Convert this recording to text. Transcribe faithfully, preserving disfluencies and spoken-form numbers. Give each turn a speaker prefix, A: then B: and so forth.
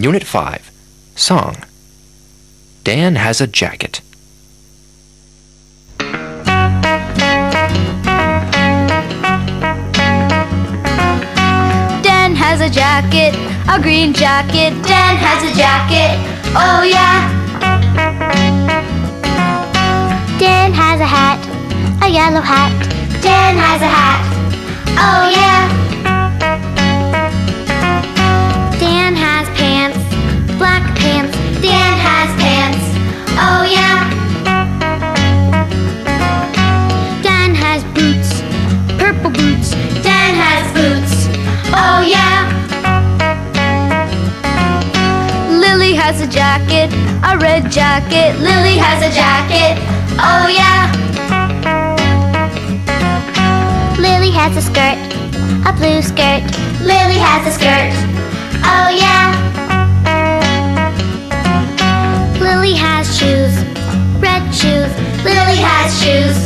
A: Unit five, Song. Dan has a jacket.
B: Dan has a jacket, a green jacket. Dan has a jacket, oh yeah.
C: Dan has a hat, a yellow hat.
B: Dan has a hat, oh yeah.
C: Dan has pants, black pants.
B: Dan has pants, oh yeah.
C: Dan has boots, purple boots.
B: Dan has boots, oh yeah. Lily has a jacket, a red jacket. Lily has a jacket, oh yeah.
C: Lily has a skirt, a blue skirt.
B: Lily has a skirt, oh yeah.
C: Lily has shoes, red shoes.
B: Lily has shoes,